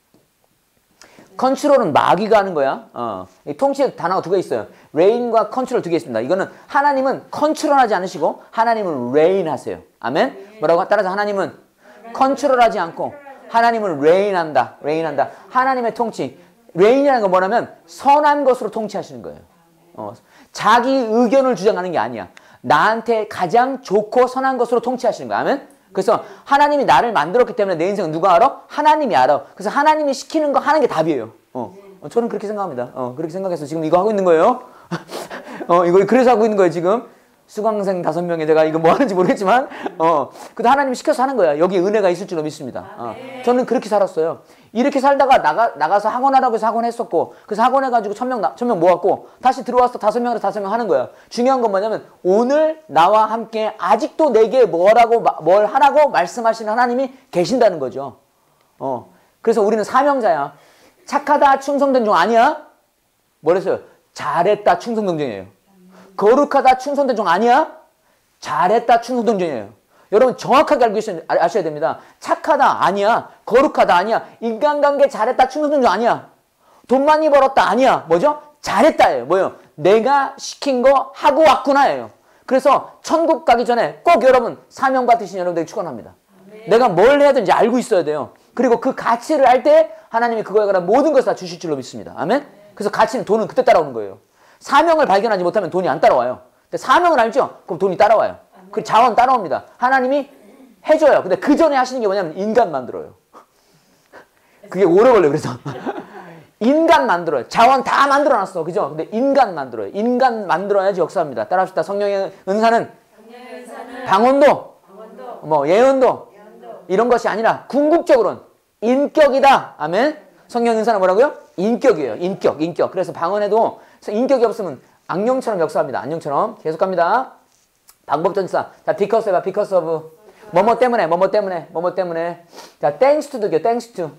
컨트롤은 마귀가 하는 거야. 어. 이 통치의 단어가 두 개 있어요. reign과 컨트롤 두 개 있습니다. 이거는 하나님은 컨트롤하지 않으시고 하나님은 reign 하세요. 아멘? 뭐라고? 따라서 하나님은 컨트롤하지 않고 하나님은 reign한다. reign한다. 하나님의 통치. reign이라는 건 뭐냐면 선한 것으로 통치하시는 거예요. 어, 자기 의견을 주장하는 게 아니야. 나한테 가장 좋고 선한 것으로 통치하시는 거야. 아멘? 그래서 하나님이 나를 만들었기 때문에 내 인생은 누가 알아? 하나님이 알아. 그래서 하나님이 시키는 거 하는 게 답이에요. 어, 어, 저는 그렇게 생각합니다. 어, 그렇게 생각해서 지금 이거 하고 있는 거예요. 어, 이거 그래서 하고 있는 거예요, 지금. 수강생 다섯 명에 제가 이거 뭐 하는지 모르겠지만, 어, 근데 하나님이 시켜서 하는 거야. 여기 은혜가 있을 줄로 믿습니다. 어, 저는 그렇게 살았어요. 이렇게 살다가 나가, 나가서 학원하라고 해서 학원 했었고, 그래서 학원 해가지고 천 명, 천 명 모았고, 다시 들어와서 다섯 명에서 다섯 명 하는 거야. 중요한 건 뭐냐면, 오늘 나와 함께 아직도 내게 뭐라고, 뭘 하라고 말씀하시는 하나님이 계신다는 거죠. 어, 그래서 우리는 사명자야. 착하다, 충성된 종 아니야? 뭐랬어요? 잘했다 충성동정이에요. 거룩하다 충성동정 아니야? 잘했다 충성동정이에요. 여러분 정확하게 알고 있어야, 아셔야 됩니다. 착하다 아니야. 거룩하다 아니야. 인간관계 잘했다 충성동정 아니야. 돈 많이 벌었다 아니야. 뭐죠? 잘했다예요. 뭐예요? 내가 시킨 거 하고 왔구나예요. 그래서 천국 가기 전에 꼭 여러분 사명 받으신 여러분들에게 축원합니다. 네. 내가 뭘 해야 되는지 알고 있어야 돼요. 그리고 그 가치를 알 때 하나님이 그거에 관한 모든 것을 다 주실 줄로 믿습니다. 아멘? 그래서 가치는 돈은 그때 따라오는 거예요. 사명을 발견하지 못하면 돈이 안 따라와요. 근데 사명을 알죠? 그럼 돈이 따라와요. 그 자원 따라옵니다. 하나님이 해줘요. 근데 그 전에 하시는 게 뭐냐면 인간 만들어요. 그게 오래 걸려요. 그래서 인간 만들어요. 자원 다 만들어놨어. 그죠? 근데 인간 만들어요. 인간 만들어야지 역사합니다. 따라합시다. 성령의 은사는, 성령의 은사는 방언도, 방언도 뭐 예언도, 예언도 이런 것이 아니라 궁극적으로는 인격이다. 아멘. 성령의 은사는 뭐라고요? 인격이에요. 인격, 인격. 그래서 방언에도 인격이 없으면 악령처럼 역사합니다. 악령처럼. 계속 갑니다. 방법전사. 자, because 해봐. because of. 뭐뭐 때문에, 뭐뭐 때문에, 뭐뭐 때문에. 자, thanks to 도요. thanks to.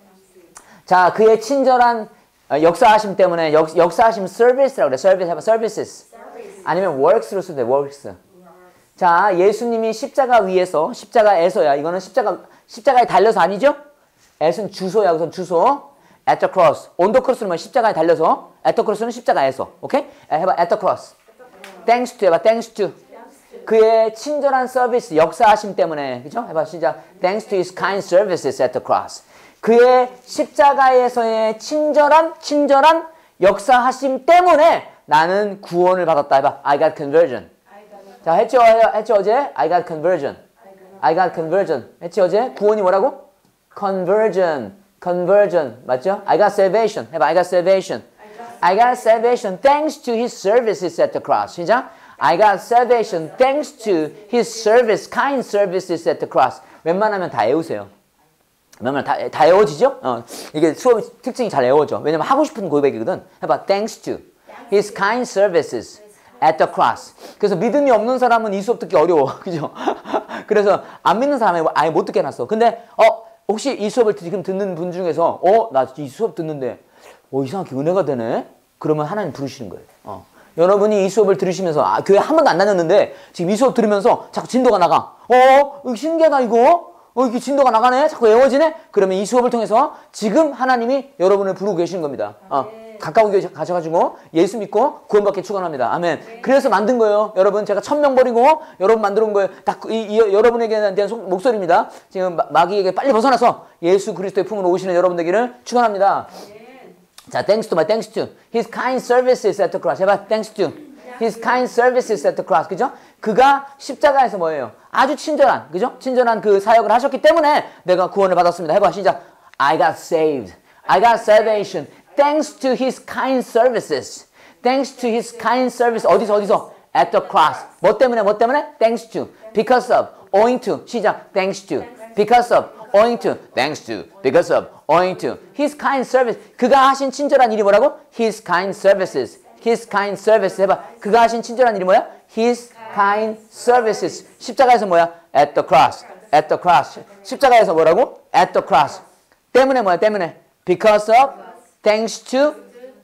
자, 그의 친절한 역사하심 때문에 역, 역사하심 service라고 그래. service 해봐. services. 아니면 works로 쓰면 돼. works. 자, 예수님이 십자가 위에서, 십자가에서야. 이거는 십자가, 십자가에 달려서 아니죠? at은 주소야. 우선 주소. at the cross. on the cross는 십자가에 달려서. at the cross는 십자가에서. 오케이? 해봐. at the cross. thanks to 해봐. thanks to. 그의 친절한 서비스, 역사하심 때문에. 그죠? 해봐. 시작. thanks to his kind services at the cross. 그의 십자가에서의 친절한, 친절한 역사하심 때문에 나는 구원을 받았다. 해봐. I got conversion. 자, 했죠? 했죠, 어제? I got conversion. I got conversion. 했지, 어제? 구원이 뭐라고? Conversion. Conversion. 맞죠? I got salvation. 해봐. I got salvation. I got salvation thanks to his services at the cross. 시작. I got salvation thanks to his service, kind services at the cross. 웬만하면 다 외우세요. 웬만하면 다, 다 외워지죠? 어, 이게 수업 특징이 잘 외워져. 왜냐면 하고 싶은 고백이거든. 해봐. Thanks to his kind services at the cross. 그래서 믿음이 없는 사람은 이 수업 듣기 어려워. 그죠? 그래서 안 믿는 사람은 아예 못 듣게 해놨어. 근데 어 혹시 이 수업을 지금 듣는 분 중에서 어 나 이 수업 듣는데 어 이상하게 은혜가 되네? 그러면 하나님 부르시는 거예요. 어. 여러분이 이 수업을 들으시면서 아, 교회 한 번도 안 다녔는데 지금 이 수업 들으면서 자꾸 진도가 나가. 어? 이거 신기하다 이거. 어, 이게 진도가 나가네? 자꾸 외워지네? 그러면 이 수업을 통해서 지금 하나님이 여러분을 부르고 계시는 겁니다. 어, 가까운 교회 가셔가지고 예수 믿고 구원받게 축원합니다. 아멘. 네. 그래서 만든 거예요. 여러분 제가 천명 버리고 여러분 만들어 온 거예요. 다 이, 이, 여러분에게 대한 소, 목소리입니다. 지금 마, 마귀에게 빨리 벗어나서 예수 그리스도의 품으로 오시는 여러분 되기를 축원합니다. 네. 자, thanks to my thanks to his kind services at the cross. 해봐. thanks to his kind services at the cross. 그죠? 그가 십자가에서 뭐예요? 아주 친절한, 그죠? 친절한 그 사역을 하셨기 때문에 내가 구원을 받았습니다. 해봐. 시작. I got saved. I got salvation. Thanks to his kind services. Thanks to his kind service. 어디서 어디서? At the cross. 뭐 때문에 뭐 때문에? Thanks to. Because of. Owing to. 시작. Thanks to. Because of. Owing to. Thanks to. Because of. Owing to. His kind service. 그가 하신 친절한 일이 뭐라고? His kind services. His kind services. 해봐. 그가 하신 친절한 일이 뭐야? His kind services. 십자가에서 뭐야? At the cross. At the cross. 십자가에서 뭐라고? At the cross. 때문에 뭐야? 때문에. Because of. Thanks to,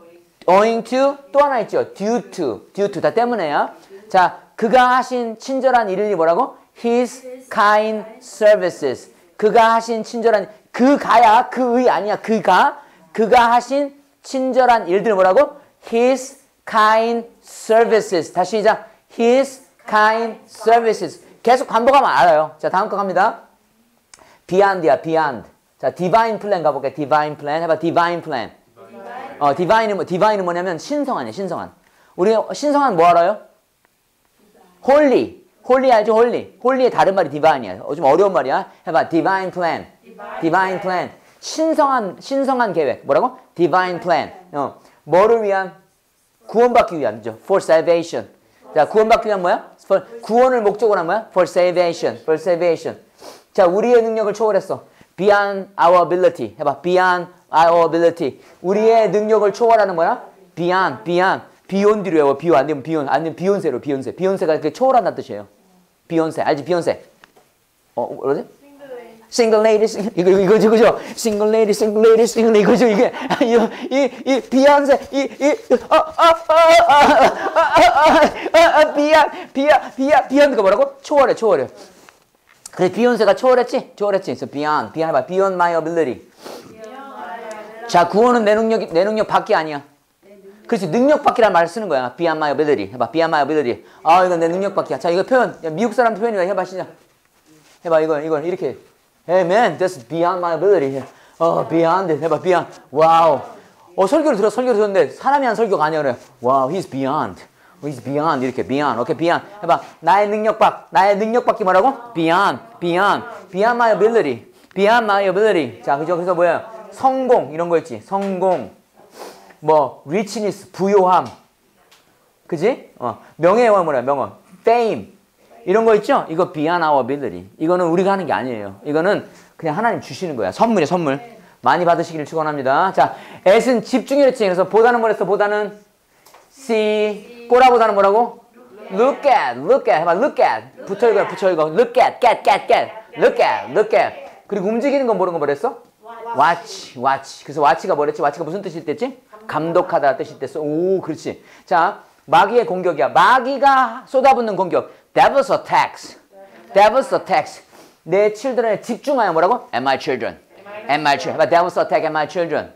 owing to, 또 하나 있죠. Due to, due to 다 때문에야. 자, 그가 하신 친절한 일이 뭐라고? His kind services. 그가 하신 친절한, 그가야, 그의 아니야. 그가, 그가 하신 친절한 일들 뭐라고? His kind services. 다시 시작. His kind services. 계속 반복하면 알아요. 자, 다음 거 갑니다. Beyond야, beyond. 자, divine plan 가볼게요. divine plan. 해봐, divine plan. 어, 디바인은 뭐, 디바인은 뭐냐면 신성한이에요, 신성한. 우리 신성한 뭐 알아요? 홀리. 홀리 알죠? 홀리. 홀리의 다른 말이 디바인이야. 어, 좀 어려운 말이야. 해봐. divine plan. divine plan. 신성한, 신성한 계획. 뭐라고? divine plan. 어, 뭐를 위한? 구원받기 위함이죠. for salvation. 자, 구원받기 위한 뭐야? for, 구원을 목적으로 한 뭐야? for salvation. for salvation. 자, 우리의 능력을 초월했어. beyond our ability. 해봐. beyond our ability. 우리의 능력을 초월하는 뭐야? beyond, beyond. 비욘디로 외워. 비욘. 안 되면 비욘. 안 되면 비욘세로. 비욘세. 비욘세가 그 초월한다는 뜻이에요. 비욘세. 알지? 비욘세. 어, 뭐지? single lady, single, 이거 이거죠, 그죠? single lady, single lady, single lady, 이거죠, 이게 이이 비욘세, 이이어어어어어어어 비안 비안 비안 비욘드가 뭐라고? 초월해, 초월해. 그래 비욘세가 초월했지, 초월했지. 그래서 beyond, beyond 해봐, beyond my ability. 자, 구원은 내 능력 내 능력 밖이 아니야. 그렇지, 능력 밖이라는 말을 쓰는 거야. beyond my ability. 해봐, beyond my ability. 아, 이건 내 능력 밖이야. 자, 이거 표현, 야, 미국 사람 표현이야. 해봐, 시작. 해봐, 이거, 이거, 이렇게. Hey, man, that's beyond my ability. 어, beyond it. 해봐, beyond. 와우. 어, 설교를 들어, 설교를 들었는데, 사람이 한 설교가 아니야, 그래. 와우, he's beyond. he's beyond. 이렇게, beyond. 오케이, beyond. 해봐, 나의 능력 밖. 나의 능력 밖이 뭐라고? beyond, beyond. beyond my ability. beyond my ability. 자, 그죠? 그래서 뭐야? 성공, 이런 거 있지. 성공. 뭐 richness, 부요함, 그지? 어, 명예와 뭐냐, 명언, fame 이런 거 있죠? 이거 beyond our ability. 이거는 우리가 하는 게 아니에요. 이거는 그냥 하나님 주시는 거야. 선물이야, 선물. 많이 받으시기를 축원합니다. 자, at은 집중이랬지. 그래서 보다는 뭐랬어? 보다는 see, 꼬라보다는 뭐라고? look at, look at, 해봐, look at. 붙여 읽어, 붙여 읽어. look at, get, get, get. look at, look at. 그리고 움직이는 건 모르는 거 뭐랬어? watch, watch. 그래서 watch가 뭐랬지? watch가 무슨 뜻이 됐지? 감독하다 뜻이 됐어. 오, 그렇지. 자, 마귀의 공격이야. 마귀가 쏟아붓는 공격. Devil's attacks. Devil's attacks. 내 children에 집중하여 뭐라고? And my children. And my children. 해봐, Devil's attack and my children.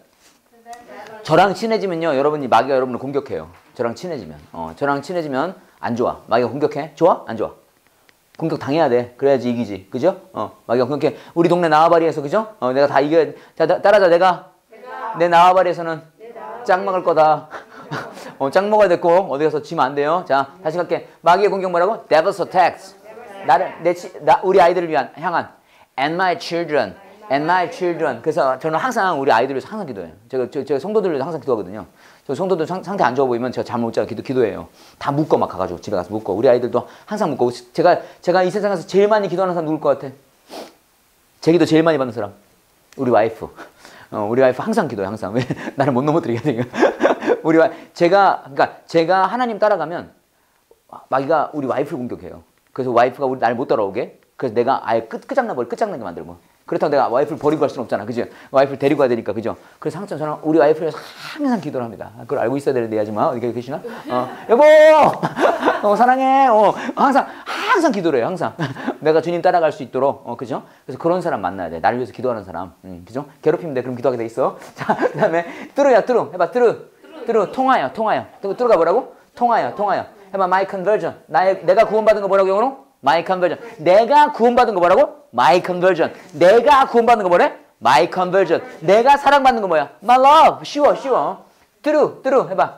저랑 친해지면요, 여러분이 마귀가 여러분을 공격해요. 저랑 친해지면. 어, 저랑 친해지면 안 좋아. 마귀가 공격해. 좋아? 안 좋아? 공격 당해야 돼. 그래야지 이기지. 그죠? 어, 마귀가 공격해. 우리 동네 나와바리에서, 그죠? 어, 내가 다 이겨. 자, 따라자. 내가. 내 나와바리에서는 짱 먹을 거다. 어, 짱 먹어야 됐고 어디 가서 지면 안 돼요. 자, 다시 갈게. 마귀의 공격 뭐라고? Devil's attacks. 나를 내 치, 나, 우리 아이들을 위한 향한 and my children, and my children. 그래서 저는 항상 우리 아이들을 위해서 항상 기도해요. 제가 저, 제가 성도들을 위해서 항상 기도하거든요. 저 성도들 상, 상태 안 좋아 보이면 제가 잠 못 자고 기도 기도해요. 다 묶어 막 가가지고 집에 가서 묶어. 우리 아이들도 항상 묶어. 제가 제가 이 세상에서 제일 많이 기도하는 사람 누굴 것 같아? 제 기도 제일 많이 받는 사람. 우리 와이프. 어, 우리 와이프 항상 기도해, 항상. 왜? 나를 못 넘어뜨리게 되니까. 우리 와, 제가, 그러니까 제가 하나님 따라가면 마귀가 우리 와이프를 공격해요. 그래서 와이프가 우리 날 못 따라오게. 그래서 내가 아예 끝, 끝장나버리, 끝장나게 만들고. 그렇다고 내가 와이프를 버리고 갈 수는 없잖아. 그죠? 와이프를 데리고 가야 되니까. 그죠? 그래서 항상 저는 우리 와이프를 위해서 항상 기도를 합니다. 그걸 알고 있어야 되는데, 하지마. 어디 계시나? 어, 여보! 어, 사랑해! 어, 항상, 항상 기도를 해요. 항상. 내가 주님 따라갈 수 있도록. 어, 그죠? 그래서 그런 사람 만나야 돼. 나를 위해서 기도하는 사람. 음, 그죠? 괴롭히면 돼. 그럼 기도하게 돼 있어. 자, 그 다음에, 뚜루야, 뚜루. 해봐, 뚜루. 뚜루, 통하여, 통하여. 뚜루가 뭐라고? 통하여, 통하여. 해봐, my conversion. 나의, 내가 구원받은 거 뭐라고 영어로? My conversion. 내가 구원받은 거 뭐라고? My conversion. 내가 구원받는 거 뭐래? My conversion. 내가 사랑받는 거 뭐야? My love. 쉬워, 쉬워. Through, through 해봐.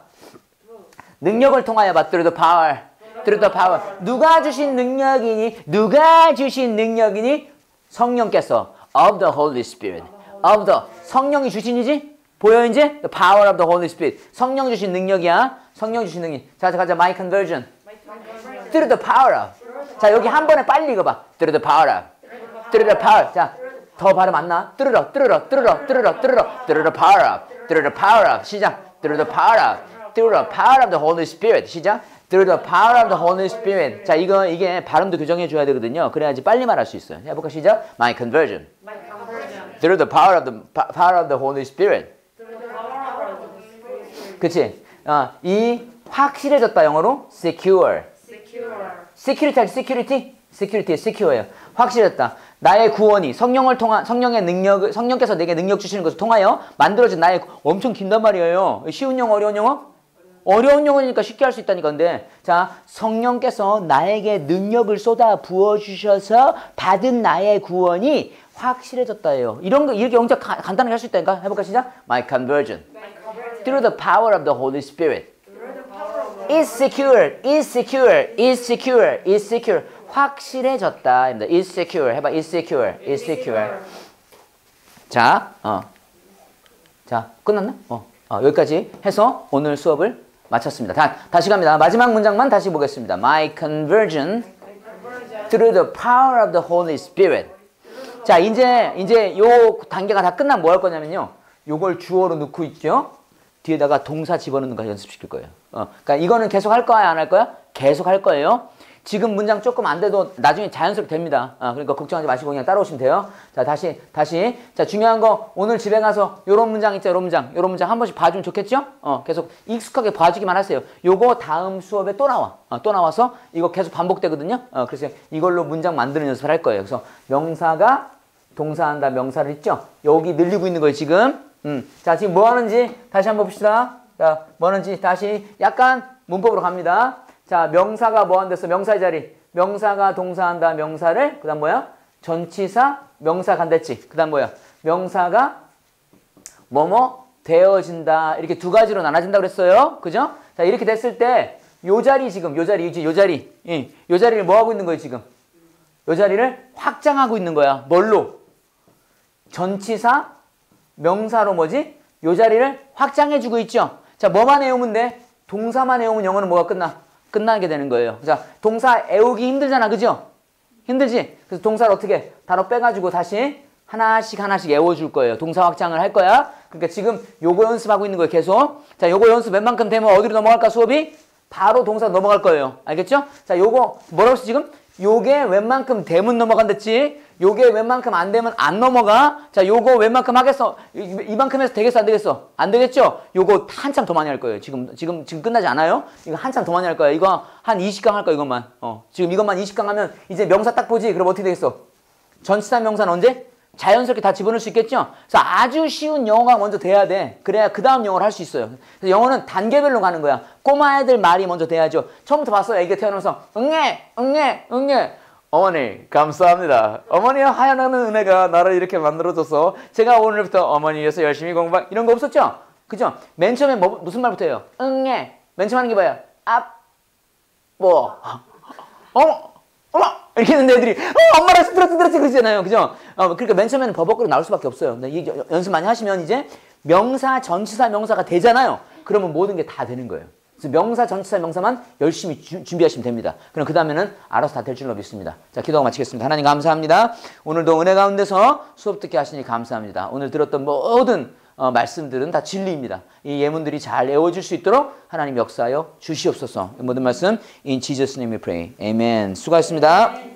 능력을 통하여 봐. Through the power. Through the power. 누가 주신 능력이니? 누가 주신 능력이니? 성령께서 of the Holy Spirit. Of the 성령이 주신이지? 보여 이제? The power of the Holy Spirit. 성령 주신 능력이야. 성령 주신 능력. 자, 자, 가자. My conversion. Through the power of. 자, 여기 한 번에 빨리 읽어봐. Through the power of. Through the power. 자, 더 발음 안 나? 뚜르러, 뚜르러, 뚜르러, 뚜르러, 뚜르러. Through the power of. Through the power of. 시작. Through the power of. Through the power of the Holy Spirit. 시작. Through the power of the Holy Spirit. 자, 이거 이게 발음도 교정해 줘야 되거든요. 그래야지 빨리 말할 수 있어요. 해볼까? 시작. My conversion. My conversion. Through the power of the power of the Holy Spirit. Through the power of the Spirit. 그치? 어, 이 확실해졌다 영어로 secure. Secure. security, security, security, secure예요. 확실했다. 나의 구원이 성령을 통한 성령의 능력을 성령께서 내게 능력 주시는 것을 통하여 만들어진 나의 엄청 긴단 말이에요. 쉬운 영어, 어려운 영어? 어려운 영어니까 쉽게 할 수 있다니까. 근데 자, 성령께서 나에게 능력을 쏟아 부어 주셔서 받은 나의 구원이 확실해졌다예요. 이런 거 이렇게 영작 간단하게 할 수 있다니까. 해볼까 시작. My conversion. My conversion. Through the power of the Holy Spirit. Through the power of the is secure, is secure, is secure, is secure. 확실해졌다. is secure. 해봐. is secure, is secure. 자, 어. 자, 끝났나? 어. 어, 여기까지 해서 오늘 수업을 마쳤습니다. 다, 다시 갑니다. 마지막 문장만 다시 보겠습니다. My conversion through the power of the Holy Spirit. 자, 이제, 이제 요 단계가 다 끝나면 뭐 할 거냐면요. 요걸 주어로 넣고 있죠. 뒤에다가 동사 집어넣는 거 연습시킬 거예요. 어, 그러니까 이거는 계속 할 거야, 안 할 거야? 계속 할 거예요. 지금 문장 조금 안 돼도 나중에 자연스럽게 됩니다. 아, 그러니까 걱정하지 마시고 그냥 따라오시면 돼요. 자, 다시, 다시. 자, 중요한 거 오늘 집에 가서 요런 문장 있죠, 요런 문장. 요런 문장 한 번씩 봐주면 좋겠죠? 어, 계속 익숙하게 봐주기만 하세요. 요거 다음 수업에 또 나와. 어, 또 나와서 이거 계속 반복되거든요. 어, 그래서 이걸로 문장 만드는 연습을 할 거예요. 그래서 명사가 동사한다 명사를 있죠? 여기 늘리고 있는 거예요, 지금. 음. 자, 지금 뭐 하는지 다시 한번 봅시다. 자, 뭐 하는지 다시 약간 문법으로 갑니다. 자, 명사가 뭐 한댔어? 명사의 자리. 명사가 동사한다 명사를 그 다음 뭐야? 전치사 명사 간댔지. 그 다음 뭐야? 명사가 뭐뭐 되어진다. 이렇게 두 가지로 나눠진다고 그랬어요. 그죠? 자, 이렇게 됐을 때 요 자리 지금 요 자리 요 자리 예, 요 자리를 뭐 하고 있는 거예요, 지금? 요 자리를 확장하고 있는 거야. 뭘로? 전치사 명사로 뭐지? 요 자리를 확장해주고 있죠. 자, 뭐만 외우면 돼? 동사만 외우면 영어는 뭐가 끝나? 끝나게 되는 거예요. 자, 동사 외우기 힘들잖아, 그죠? 힘들지? 그래서 동사를 어떻게? 단어 빼가지고 다시 하나씩 하나씩 외워줄 거예요. 동사 확장을 할 거야. 그러니까 지금 요거 연습하고 있는 거예요, 계속. 자, 요거 연습 웬만큼 되면 어디로 넘어갈까, 수업이? 바로 동사 넘어갈 거예요. 알겠죠? 자, 요거 뭐라고 했어, 지금? 요게 웬만큼 되면 넘어간댔지. 요게 웬만큼 안 되면 안 넘어가. 자, 요거 웬만큼 하겠어. 이- 이만큼 해서 되겠어, 안 되겠어? 안 되겠죠? 요거 한참 더 많이 할 거예요. 지금 지금 지금 끝나지 않아요? 이거 한참 더 많이 할 거야. 이거 한 이십 강 할 거야, 이것만. 어. 지금 이것만 이십 강 하면 이제 명사 딱 보지. 그럼 어떻게 되겠어? 전치사 명사는 언제? 자연스럽게 다 집어넣을 수 있겠죠? 그래서 아주 쉬운 영어가 먼저 돼야 돼. 그래야 그 다음 영어를 할 수 있어요. 그래서 영어는 단계별로 가는 거야. 꼬마 애들 말이 먼저 돼야죠. 처음부터 봤어요. 애기가 태어나면서 응애, 응애, 응애. 어머니 감사합니다. 어머니의 하얀하는 은혜가 나를 이렇게 만들어줘서 제가 오늘부터 어머니 위해서 열심히 공부한 이런 거 없었죠? 그죠? 맨 처음에 뭐, 무슨 말부터 해요? 응애. 맨 처음 하는 게 뭐예요? 아, 뭐, 어, 어머! 이렇게 했는데 애들이 어, 엄마랑 스트레스 스트레스 그러잖아요. 그죠? 어, 그러니까 맨 처음에는 버벅거리고 나올 수밖에 없어요. 근데 이 연습 많이 하시면 이제 명사, 전치사, 명사가 되잖아요. 그러면 모든 게 다 되는 거예요. 그래서 명사, 전치사, 명사만 열심히 주, 준비하시면 됩니다. 그럼 그 다음에는 알아서 다 될 줄로 믿습니다. 자, 기도하고 마치겠습니다. 하나님 감사합니다. 오늘도 은혜 가운데서 수업 듣게 하시니 감사합니다. 오늘 들었던 모든 어, 말씀들은 다 진리입니다. 이 예문들이 잘 외워질 수 있도록 하나님 역사하여 주시옵소서. 모든 말씀 in Jesus name we pray. Amen. 수고하셨습니다.